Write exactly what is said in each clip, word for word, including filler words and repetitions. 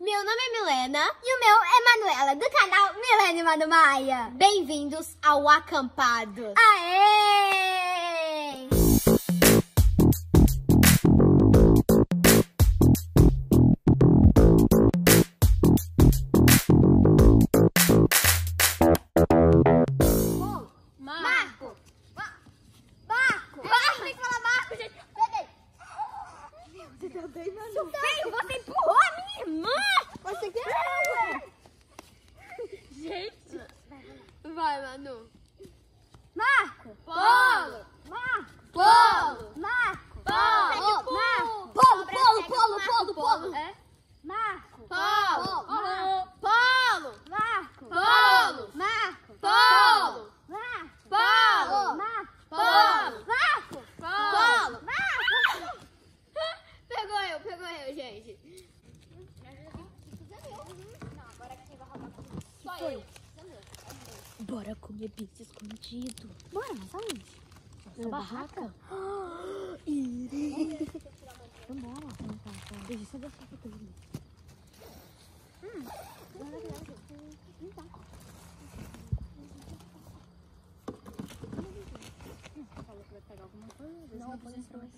Meu nome é Millena. E o meu é Manuela, do canal Millena e Manu Maia. Bem-vindos ao Acampados. Aê! Marco! Marco! Marco! Tem que falar Marco, gente! Peguei! Você tá bem, Manu? Feio, você empurrou a minha irmã! Você quer? Gente! Vai, Manu! Marco! Polo! Marco! Polo! Marco! Polo! Marco! Polo! Polo! Polo! Polo! Polo! É? Marco! Polo! Polo! Polo! Marco! Polo! Marco! Polo! Marco! Polo! Marco! Polo! Marco! Polo! Marco! Pegou eu, pegou eu, gente. Não, agora quem vai roubar comigo? Só eu. Bora comer pizza escondido. Bora, mas aonde? Nossa barraca? Irei. Então bora. Deixa eu só deixar pra todo mundo. Hum. Falou que vai pegar alguma coisa. Não, põe os dois.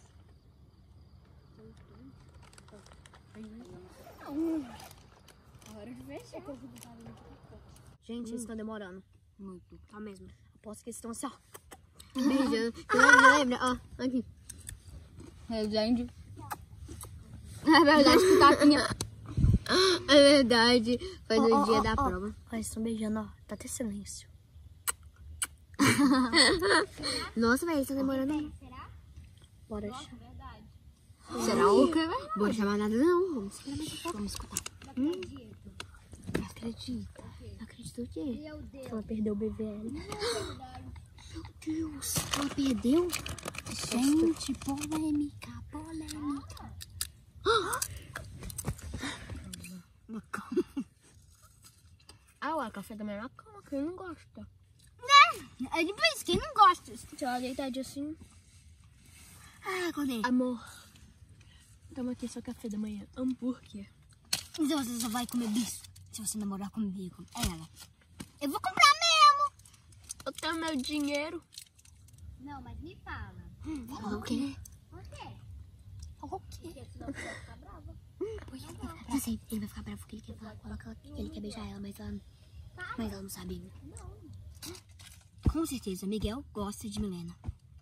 Hora de fechar. Gente, eles estão demorando. Muito. Tá mesmo. Aposto que eles estão assim, ó. Beijando. Lembra, lembra? Ó, aqui. Gente. É verdade que tá aqui, ó. É verdade. Foi no oh, dia oh, da oh. prova. Ó, eles estão beijando, ó. Tá até silêncio. Nossa, velho, eles estão demorando. Será? Bora. Nossa, verdade. Será o quê, velho? Bora chamar nada, não. Vamos esperar mais um pouco. Vamos escutar. Não acredito. Não acredita. Não acredita o quê? Meu Deus. Que ela perdeu o B V L. Não é verdade. Meu Deus, ela perdeu? Gente, polêmica, polêmica. Ah, ué, café da manhã na cama, quem não gosta? Né? É difícil, quem não gosta? Deixa ela deitadinha assim. Ah, acordei. Amor, toma aqui seu café da manhã, hambúrguer. Então você só vai comer bicho se você namorar comigo. É ela. Eu vou comprar mesmo. Eu tenho meu dinheiro. Não, mas me fala. Fala o quê? Por quê? Fala o quê? Porque senão você vai ficar brava. Já sei, ele vai ficar bravo porque ele quer falar com ela, que ela- ele quer beijar ela, mas ela, mas ela não sabe ainda. Não. Com certeza, Miguel gosta de Millena.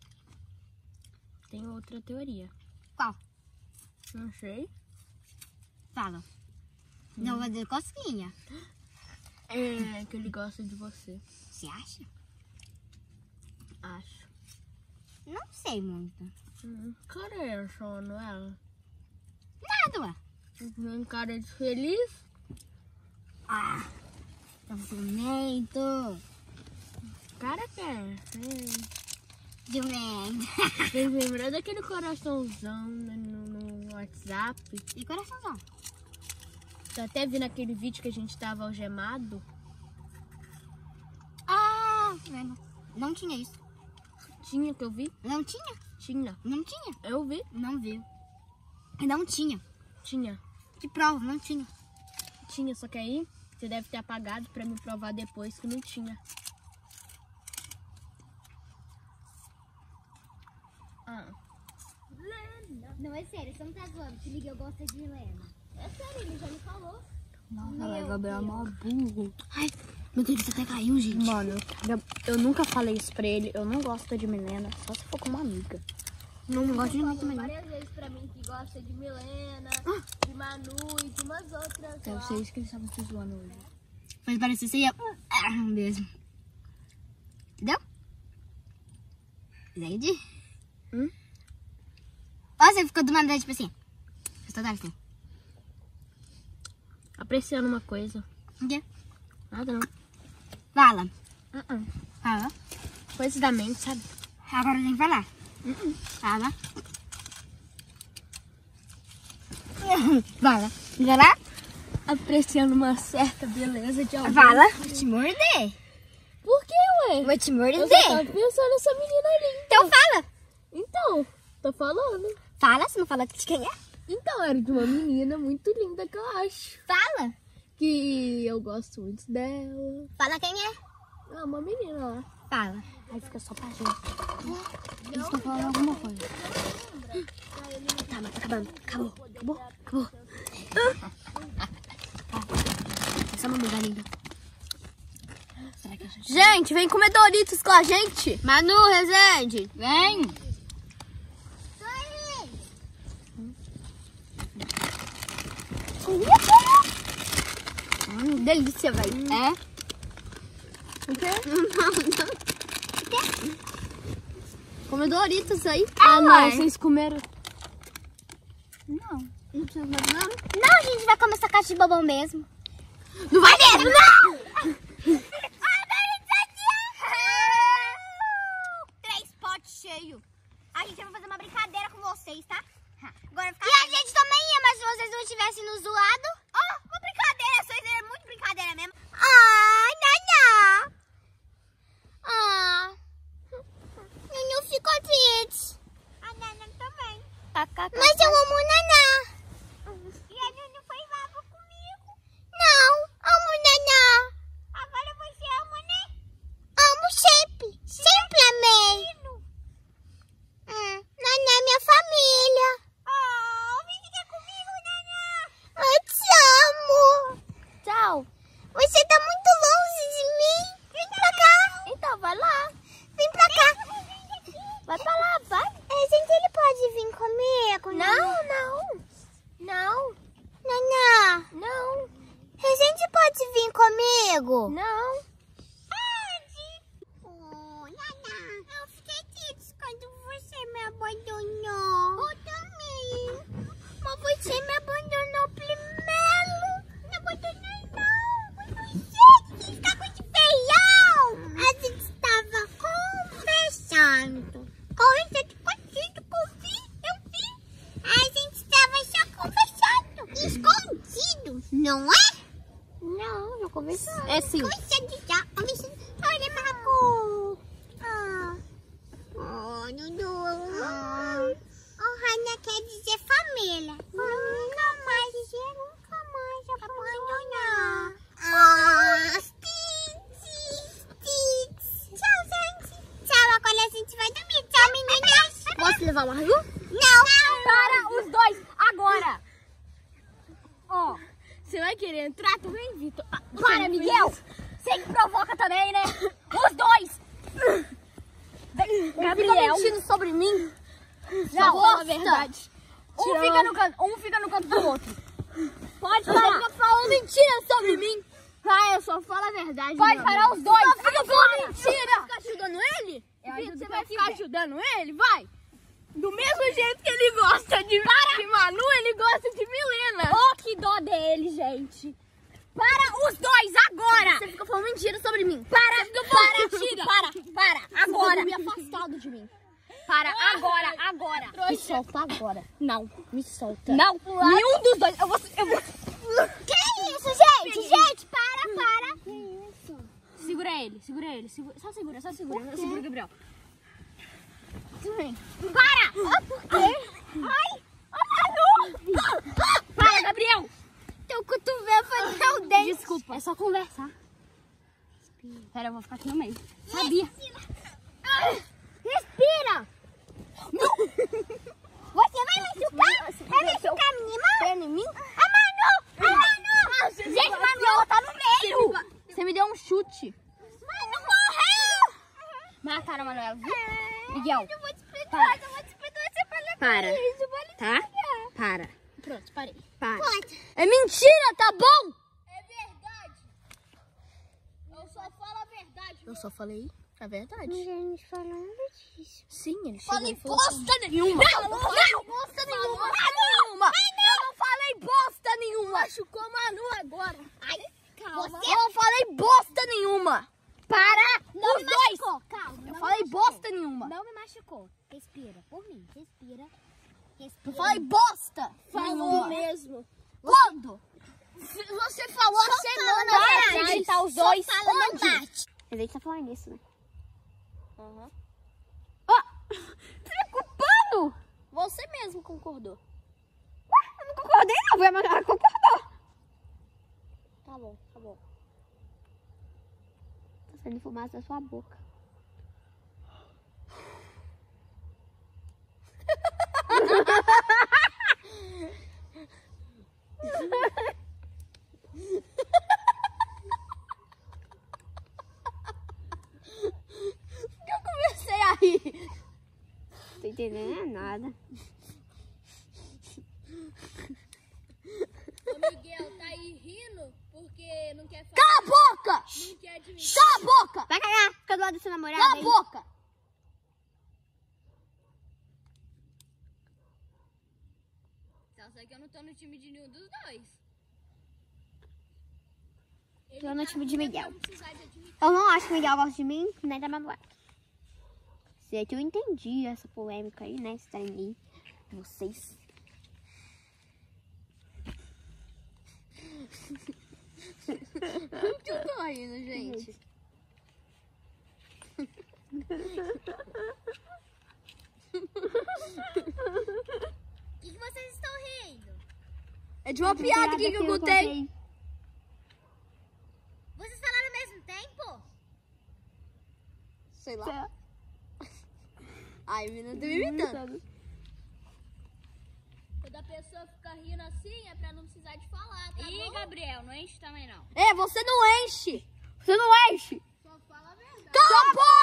Tem outra teoria. Qual? Não sei. Fala. Não vai dizer cosquinha. É que ele gosta de você. Você acha? Acho. Não sei muito. Hum, cara é essa, não é ela? Nada, ué. Um cara de feliz. Ah, tá ciumento. Cara que é. Ciumento. Vocês lembram daquele coraçãozão no, no WhatsApp? E coraçãozão? Eu até vi naquele vídeo que a gente tava algemado. Ah, não, não tinha isso. Tinha que eu vi? Não tinha? Tinha. Não tinha. Eu vi? Não viu. Não tinha. Tinha. De prova, não tinha. Tinha, só que aí você deve ter apagado pra me provar depois que não tinha. Ah. Não, é sério, você não tá zoando que Miguel gosta de Millena. É sério, ele já me falou. Nossa, Meu o Gabriel é Deus. mó burro. Ai, meu Deus, até caiu, gente. Mano, eu nunca falei isso pra ele. Eu não gosto de Millena, só se for com uma amiga. Não, não gosto de ninguém também, não. Várias vezes pra mim que gosta de Millena, Ah. de Manu e de umas outras. Deve lá. ser isso que eles estavam se zoando hoje. Mas parecia que você ia... Ah, mesmo. Entendeu? Entende? Hum? Ó, você ficou do maneira, tipo assim. Você tá assim. Apreciando uma coisa. O quê? Nada não. Fala. Uh -uh. Fala. Coisa da mente, sabe? Agora tem que falar. Uh -uh. Fala. Fala. Vai lá? Apreciando uma certa beleza de alguém. Fala. Vou te morder. Por que, ué? Vou te Eu morder. só tava pensando nessa menina ali. Então fala. Então, tô falando. Fala, se não fala de quem é. Então, era de uma menina muito linda que eu acho. Fala. Que eu gosto muito dela. Fala quem é. Ah, uma menina lá. Fala. Aí fica só pra gente. Eles estão falando alguma coisa. Tá, mas tá acabando. Acabou, acabou, acabou. Essa é uma mulher linda. Será que a gente... Gente, vem comer Doritos com a gente. Manu, Rezende, vem. Hum, delícia, velho. É? O quê? Come Doritos aí. Ah, Ah, não, não, vocês comeram. Não. Não precisa mais não. Não, a gente vai comer essa caixa de bombom mesmo. Não vai mesmo, não! Três potes cheios. A gente vai fazer uma brincadeira com vocês, tá? Agora ficar... E a gente também ia, mas se vocês não estivessem nos zoado... Ó, oh, uma brincadeira. Vocês eram muito brincadeira mesmo. Ai, Naná. Ah. Nunu ficou triste. A Naná também. Mas eu amo Naná. E a Nunu foi brava comigo. Não, amo Naná. Agora você ama, né? Amo sempre. Sempre amei. Hum, Naná é minha família. Oh, vem ficar comigo, Naná. Eu te amo. Tchau. Você tá muito longe de mim. Vem pra cá. Então, vai lá. Vem pra cá. Vai pra lá, vai. É, gente, ele pode vir comigo? Não, não. Não, Naná, não, a gente pode vir comigo? não. Pode. Oh, Naná, eu fiquei triste quando você me abandonou. Eu também. Mas você me abandonou primeiro. Não abandonei, não. Foi você que quis ficar com esse feião. A gente estava conversando. Conversando contigo, eu vi, eu vi. A gente estava só conversando. Escondido, não é? Não, não conversamos. É sim. Conversando já, conversando. Olha, Marco. Ah. Oh, Dudu. Ah. Oh, Hannah quer dizer família. Nunca mais dizer, nunca mais abandonar. Ah, Stitch, Stitch. Tchau, gente. Tchau, agora a gente vai dormir. Tchau, meninas. Posso levar o Margu? Não. Para os dois, agora. Ó, você vai querer entrar também, Vitor? Ah, Para, Miguel. Você que provoca também, né? Os dois. Gabriel. Fica mentindo sobre mim. Já Só fala a gosta. verdade. Um Tirando- fica, no canto, um fica no canto do outro. Pode parar. Fica falando mentira sobre mim. Ah, eu só falo a verdade. Pode meu parar amigo. os dois. Só fica Para. falando mentira. Fica ajudando ele? Eu Vitor, ajudo você quem vai ficar quiser. ajudando ele? Vai. Do mesmo jeito que ele gosta de, de Manu, ele gosta de Millena. Oh, que dó dele, gente. Para os dois agora. Você fica falando mentira sobre mim. Para, Fica para, falando mentira. para, para, agora. Me afastado de mim. Para, agora, agora. Me solta agora. Não, me solta. Não, nenhum dos dois. Eu vou... Eu vou... Que isso, gente? Gente, para, para. Que isso? Segura ele, segura ele. Segura, só segura, só segura. Só segura, Gabriel. Tudo bem. Para. Ah, por quê? Ai, oh, Manu. Para, Gabriel! Teu cotovelo foi no teu dente. Desculpa, é só conversar. Pera, eu vou ficar aqui no meio. Sabia? Respira. Você vai machucar? Vai machucar a minha irmã? Pé em mim? A Manu! A Manu! Gente, a Manu, ela tá no meio. Você me deu um chute. Manu morreu. Mataram a Manuela, viu? Miguel, Eu vou te explicar, eu vou te explicar. Você fala Para. isso, eu vou lhe tá? explicar. Para. Pronto, parei. Para. Pode. É mentira, tá bom? É verdade. Eu só falo a verdade. Eu só falei a verdade. Gente, falando disso. Sim, ele chegou Falei e falou assim, bosta nenhuma. Não, não falei bosta nenhuma. nenhuma. Eu não falei bosta nenhuma. Machucou a Manu agora. Ai, calma. Eu não falei bosta nenhuma. Para Não os me dois. machucou, calma. Eu não falei me machucou. bosta nenhuma. Não me machucou. Respira, por mim, respira. Respira. Eu falei bosta Falou nenhuma. mesmo. Quando? Você falou a semana Para atrás. de tá os dois. Só fala, não Onde? bate. Mas aí tá falando isso, né? Uhum. Ó! Você é culpado! Você mesmo concordou. Eu não concordei, não. Foi a Manu que concordou. Tá bom, tá bom. Tá saindo fumaça da sua boca. Por que eu comecei a rir? Não tô entendendo nada. O Miguel tá aí rindo porque não quer falar. Cala a boca! Não quer admitir. Cala a boca! Vai cagar, fica do lado do seu namorado. Cala a aí. boca! Só sei que eu não tô no time de nenhum dos dois. Tô no time de Miguel. Não precisa de admitir. Eu não acho que o Miguel gosta de mim, nem da Manu. Sei que eu entendi essa polêmica aí, né? Esse trem aí. Vocês. Por que eu tô rindo, gente? O que, que vocês estão rindo? É de uma piada aqui que eu contei. Vocês falaram ao mesmo tempo? Sei lá. Ai, menina, tá me imitando. Quando a pessoa fica rindo assim, é pra não precisar de falar, tá Ih, bom? Gabriel, não enche também não. É, você não enche. Você não enche. Só fala a verdade. Cala a boca!